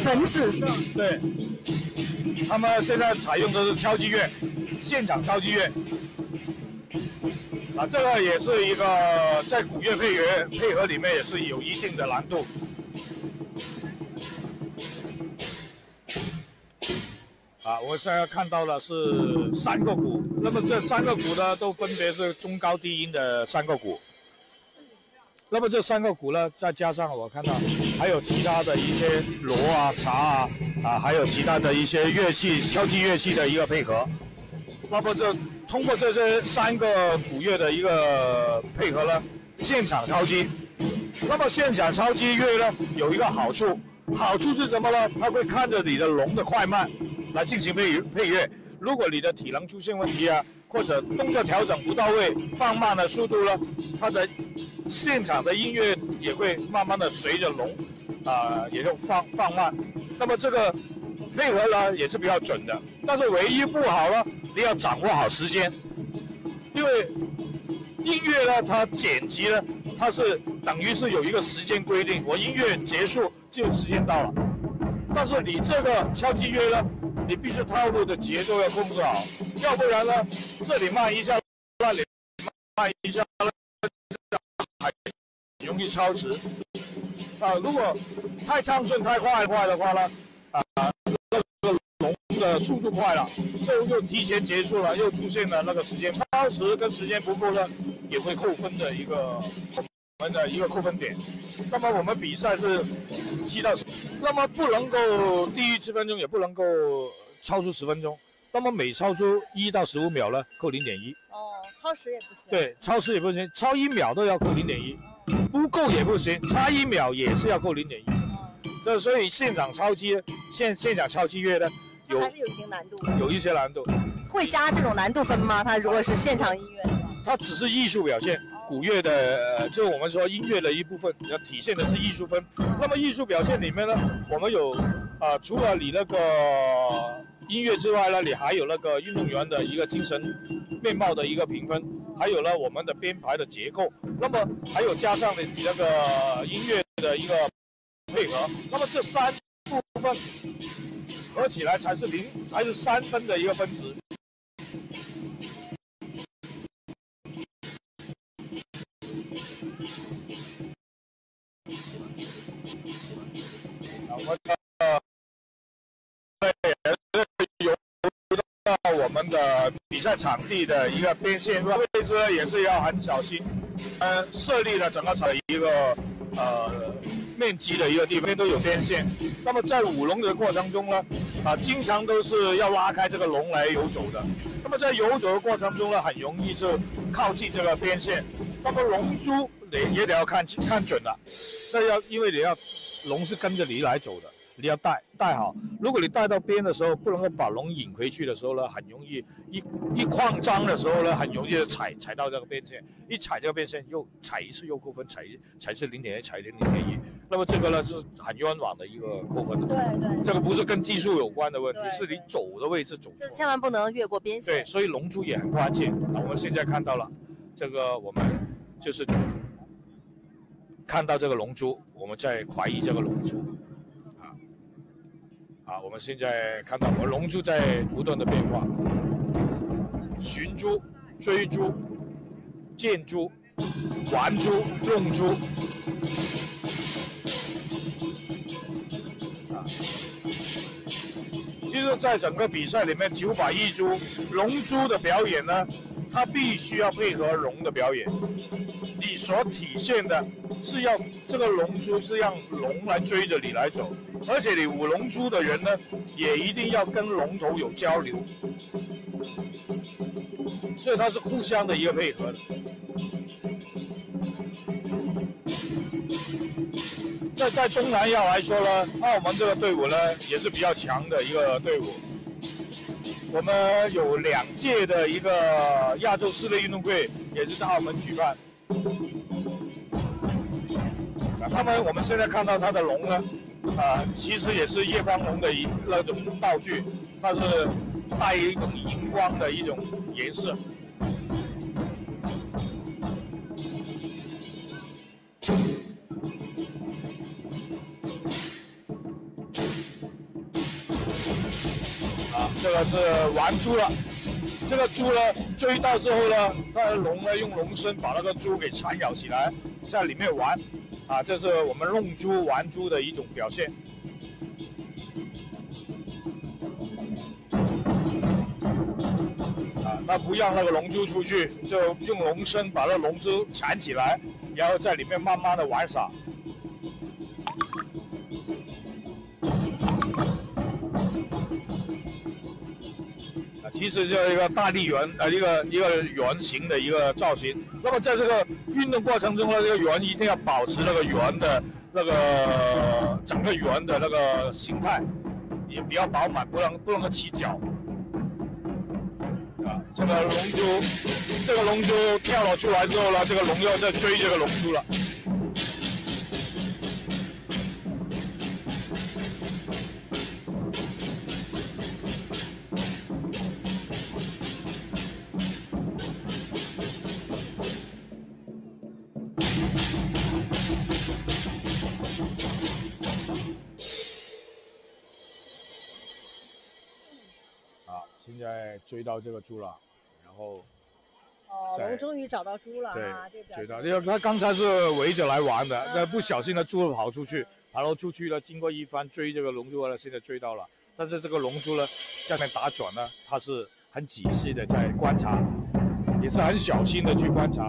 粉紫色。 对，他们现在采用的是敲击乐，现场敲击乐。啊，这个也是一个在古乐配合里面也是有一定的难度。啊，我现在看到的是3个鼓，那么这3个鼓呢，都分别是中高低音的3个鼓。那么这3个鼓呢，再加上我看到还有其他的一些锣啊、茶啊，还有其他的一些乐器、敲击乐器的一个配合。那么通过这些3个鼓乐的一个配合呢，现场敲击。那么现场敲击乐呢，有一个好处，好处是什么呢？它会看着你的龙的快慢来进行配乐。如果你的体能出现问题啊，或者动作调整不到位，放慢了速度呢，它的现场的音乐也会慢慢的随着龙也就放慢。那么这个配合呢也是比较准的，但是唯一不好呢，你要掌握好时间，因为音乐呢它剪辑呢它是等于是有一个时间规定，我音乐结束就时间到了，但是你这个敲击乐呢，你必须套路的节奏要控制好，要不然呢这里慢一下，那里慢一下，还容易超时。如果太畅顺太快的话呢，那个龙的速度快了，又提前结束了，又出现了那个时间超时跟时间不够呢，也会扣分的我们的一个扣分点。那么我们比赛是7到10，那么不能够低于7分钟，也不能够超出10分钟。那么每超出1到15秒呢，扣0.1。 哦，超时也不行。 对，超时也不行，超1秒都要扣0.1。不够也不行，差1秒也是要扣0.1。这所以现场敲击，现场敲击乐呢， 还是有一定难度的， 有一些难度。 会加这种难度分吗？它如果是现场音乐的话， 它只是艺术表现，古乐的就是我们说音乐的一部分，要体现的是艺术分。那么艺术表现里面呢，我们有除了你那个音乐之外呢，你还有那个运动员的一个精神面貌的一个评分。还有呢，我们的编排的结构，那么还有加上你那个音乐的一个配合，那么这3部分合起来才是3分的一个分值。我们的比赛场地的一个边线位置也是要很小心，设立了整个场的一个面积的一个地方都有边线。那么在舞龙的过程中呢，经常都是要拉开这个龙来游走的。那么在游走的过程中呢，很容易就靠近这个边线。那么龙珠也得要看准了，因为龙是跟着你来走的。你要带好，如果你带到边的时候，不能够把龙引回去的时候呢，很容易一扩张的时候呢，很容易踩到这个边线，一踩这个边线又踩一次又扣分，踩一次0.1，踩0.1，那么这个呢是很冤枉的一个扣分。 对， 这个不是跟技术有关的问题，是你走的位置走错。 这千万不能越过边线。 对，所以龙珠也很关键。我们现在看到了，这个我们就是看到这个龙珠，我们在怀疑这个龙珠。我们现在看到我们龙珠在不断的变化，寻珠、追珠、见珠、玩珠、用珠，其实，在整个比赛里面，901珠龙珠的表演呢，它必须要配合龙的表演，你所体现的是要这个龙珠是让龙来追着你来走。而且你舞龙珠的人呢，也一定要跟龙头有交流，所以它是互相的一个配合的。那在东南亚来说呢，澳门这个队伍呢也是比较强的一个队伍。我们有2届的一个亚洲室内运动会，也是在澳门举办。我们现在看到它的龙呢。其实也是夜光龙的那种道具，它是带一种荧光的一种颜色。 这个是玩猪了。这个猪呢追到之后呢，它的龙呢用龙身把那个猪给缠绕起来，在里面玩。啊，这是我们弄猪玩猪的一种表现。啊，那不让那个龙珠出去，就用龙身把那龙珠缠起来，然后在里面慢慢的玩耍。啊，其实就是一个大力圆，一个圆形的一个造型。那么在这个运动过程中呢，这个圆一定要保持那个圆的那个整个圆的那个形态，也比较饱满，不能够起角。啊，这个龙珠跳了出来之后呢，这个龙又在追这个龙珠了。现在追到这个猪了，然后龙终于找到猪了啊！ 对，追到，因为他刚才是围着来玩的，那不小心的猪跑出去，然后出去了，经过一番追这个龙珠了，现在追到了，但是这个龙珠呢，下面打转呢，它是很仔细的在观察，也是很小心的去观察。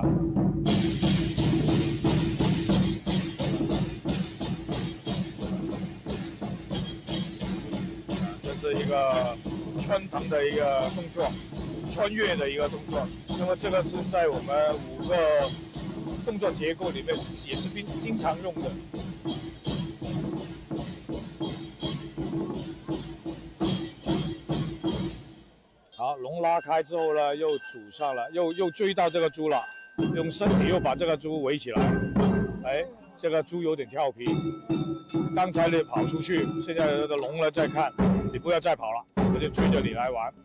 这是一个穿腾的一个动作，穿越的一个动作。那么这个是在我们5个动作结构里面也是经常用的。好，龙拉开之后呢，又组上了，又追到这个猪了，用身体又把这个猪围起来。哎，这个猪有点调皮，刚才你跑出去，现在这个龙呢在看，你不要再跑了，我就追着你来玩。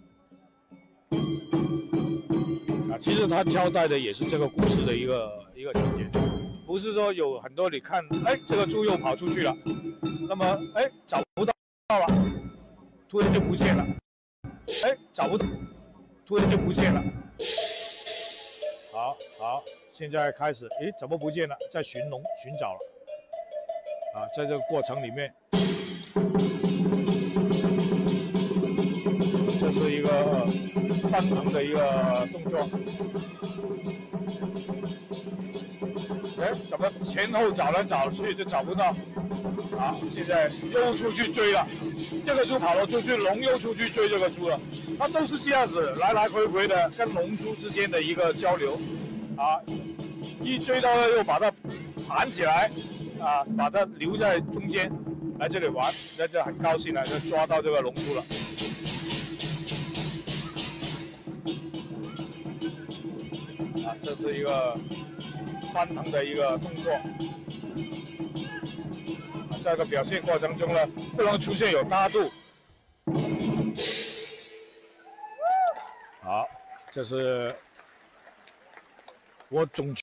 啊，其实他交代的也是这个故事的一个情节，不是说有很多你看，哎，这个猪又跑出去了，那么哎找不到了，突然就不见了，哎找不到，突然就不见了。好，现在开始，哎怎么不见了？在寻找了。啊，在这个过程里面，这是一个翻腾的一个动作。哎，怎么前后找来找去就找不到？好，现在又出去追了，这个猪跑了出去，龙又出去追这个猪了。它都是这样子来来回回的跟龙猪之间的一个交流。啊，一追到了又把它盘起来。啊，把它留在中间，来这里玩，那就很高兴了，就抓到这个龙珠了。啊，这是一个翻腾的一个动作。啊，在这个表现过程中呢，不能出现有大度。好，这是我总觉